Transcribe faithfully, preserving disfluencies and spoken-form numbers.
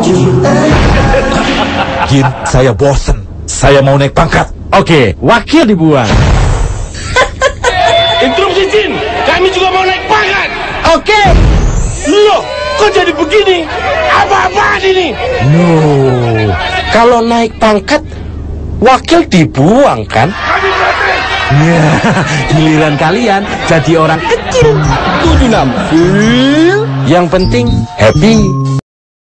Jin, saya bosen. Saya mau naik pangkat. Oke, wakil dibuang. Interupsi Jin, kami juga mau naik pangkat. Oke. Loh, kok jadi begini? Apa-apaan ini? No, kalau naik pangkat, wakil dibuang kan? Kami protes. Ya, giliran kalian jadi orang kecil. Tujuh enam. Yang penting happy.